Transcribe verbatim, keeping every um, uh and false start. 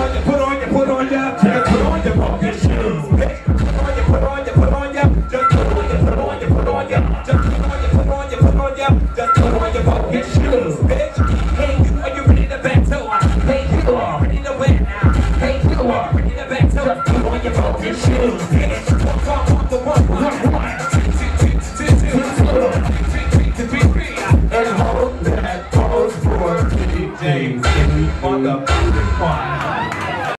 your, put on your, put on your, just put on your fucking shoes, bitch. Put on your, put on your, put on your, just put on your, put on your, put on your, just put on your, put on your, put on your, just put on your fucking shoes, bitch. Hey, you, are you ready to back to us? Hey, you are ready to win now. Hey, you are ready to back to us. Put on your fucking shoes, bitch. Walk, walk, walk the one, one, one. And hold that pose for D J Motherfucking Fire.